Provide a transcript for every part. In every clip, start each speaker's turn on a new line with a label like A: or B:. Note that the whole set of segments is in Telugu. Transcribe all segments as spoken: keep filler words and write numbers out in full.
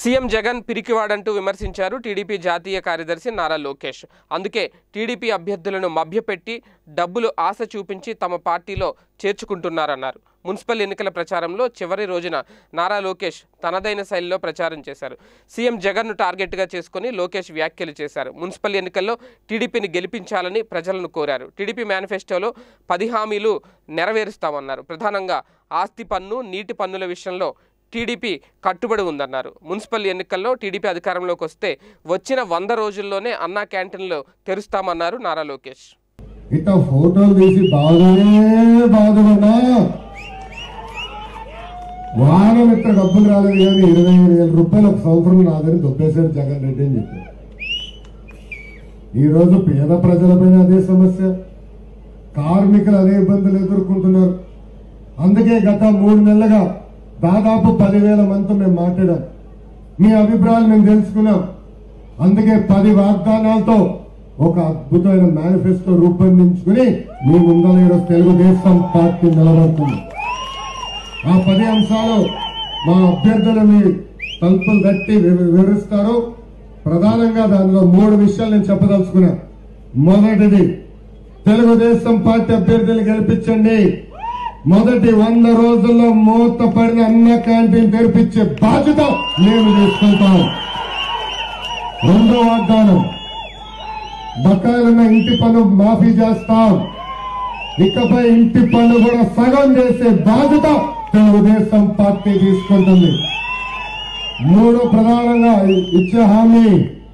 A: సీఎం జగన్ పిరికివాడంటూ విమర్శించారు టీడీపీ జాతీయ కార్యదర్శి నారా లోకేష్. అందుకే టీడీపీ అభ్యర్థులను మభ్యపెట్టి డబ్బులు ఆశ చూపించి తమ పార్టీలో చేర్చుకుంటున్నారన్నారు. మున్సిపల్ ఎన్నికల ప్రచారంలో చివరి రోజున నారా లోకేష్ తనదైన శైలిలో ప్రచారం చేశారు. సీఎం జగన్ను టార్గెట్గా చేసుకుని లోకేష్ వ్యాఖ్యలు చేశారు. మున్సిపల్ ఎన్నికల్లో టీడీపీని గెలిపించాలని ప్రజలను కోరారు. టీడీపీ మేనిఫెస్టోలో పది హామీలు నెరవేరుస్తామన్నారు. ప్రధానంగా ఆస్తి పన్ను, నీటి పన్నుల విషయంలో టీడీపీ కట్టుబడి ఉందన్నారు. మున్సిపల్ ఎన్నికల్లో టీడీపీ అధికారంలోకి వస్తే వచ్చిన వంద రోజుల్లోనే అన్నా క్యాంటీన్లు తెరుస్తామన్నారు నారా లోకేష్.
B: ఇట్లా ఫోటోలు తీసి బాగానే బాధపడ్డా వారం ఇట్లా డబ్బులు రాలేదు కానీ ఇరవై ఐదు వేల రూపాయలు ఒక సంవత్సరం రాదని దొబ్బేశాడు జగన్ రెడ్డి అని చెప్పారు. ఈ రోజు పేద ప్రజలపైన అదే సమస్య, కార్మికులు అదే ఇబ్బందులు ఎదుర్కొంటున్నారు. అందుకే గత మూడు నెలలుగా దాదాపు పదివేల మందితో మేము మాట్లాడాం. మీ అభిప్రాయాలు మేము తెలుసుకున్నాం. అందుకే పది వాగ్దానాలతో ఒక అద్భుతమైన మేనిఫెస్టో రూపొందించుకుని మీ ముందర ఈరోజు తెలుగుదేశం పార్టీ నిలబడుతుంది. ఆ పది అంశాలు మా అభ్యర్థులని తలుపులు తట్టి వివరిస్తారు. ప్రధానంగా దానిలో మూడు విషయాలు నేను చెప్పదలుచుకున్నా. మొదటిది, తెలుగుదేశం పార్టీ అభ్యర్థులు గెలిపించండి. మొదటి వంద రోజుల్లో మూతపడిన అన్న క్యాంటీన్ తెరిపించే బాధ్యత మేము తీసుకుంటాం. రెండో వాగ్దానం, బకాయిలున్న ఇంటి పన్ను మాఫీ చేస్తాం. ఇకపై ఇంటి పన్ను కూడా సగం చేసే బాధ్యత తెలుగుదేశం పార్టీ తీసుకుంటుంది. మూడో ప్రధానంగా ఇచ్చే హామీ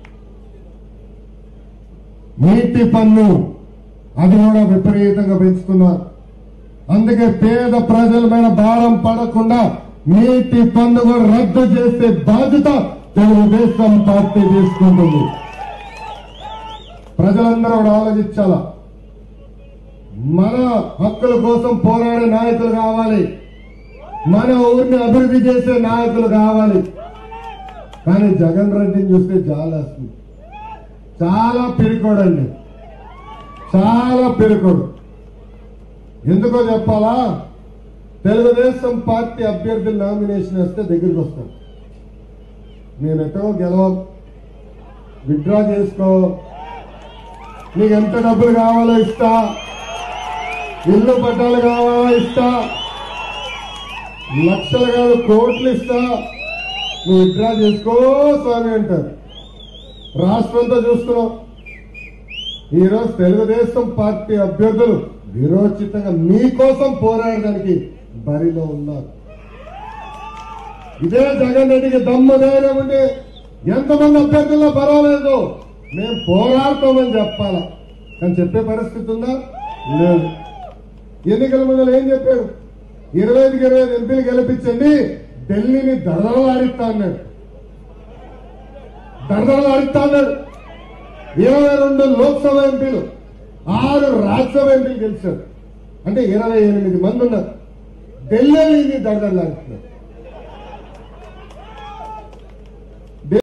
B: నీటి పన్ను, అది కూడా విపరీతంగా పెంచుతున్నారు. అందుకే పేద ప్రజల మీద భారం పడకుండా నీటి పన్ను కూడా రద్దు చేసే బాధ్యత తెలుగుదేశం పార్టీ తీసుకుంటుంది. ప్రజలందరూ కూడా ఆలోచించాలా. మన హక్కుల కోసం పోరాడే నాయకులు కావాలి, మన ఊరిని అభివృద్ధి చేసే నాయకులు కావాలి. కానీ జగన్ రెడ్డిని చూస్తే జాలేస్తుంది. చాలా పిరికోడండి, చాలా పిరికోడు. ఎందుకో చెప్పాలా? తెలుగుదేశం పార్టీ అభ్యర్థులు నామినేషన్ వేస్తే దగ్గరికి వస్తాం. మేము ఎక్కడో గెలవం, విత్డ్రా చేసుకో, నీకు ఎంత డబ్బులు కావాలో ఇస్తా, ఇల్లు పట్టాలు కావాలో ఇస్తా, లక్షలు కాదు కోట్లు ఇస్తా, నువ్వు విత్డ్రా చేసుకో స్వామి అంటారు. రాష్ట్రంతో చూస్తున్నాం. ఈరోజు తెలుగుదేశం పార్టీ అభ్యర్థులు విరోచితంగా మీకోసం పోరాడడానికి బరిలో ఉన్నారు. ఇదే జగన్ రెడ్డికి దమ్ము ధైర్యం ఉండి ఎంతమంది అభ్యర్థుల్లో పర్వాలేదు, మేము పోరాడతామని చెప్పాలా. కానీ చెప్పే పరిస్థితి ఉందా? లేదు. ఎన్నికల ముందు ఏం చెప్పాడు? ఇరవై ఐదుకి ఇరవై ఐదు ఎంపీలు గెలిపించండి, ఢిల్లీని దరదరలాడిస్తా అన్నాడు. దరదరలాడిస్తా అన్నాడు. ఇరవై రెండు లోక్సభ ఎంపీలు, ఆరు రాజ్యసభ ఎంపీలు గెలిచారు. అంటే ఇరవై ఎనిమిది మంది ఉన్నారు. ఢిల్లీని దరదరలాడుతున్నారు.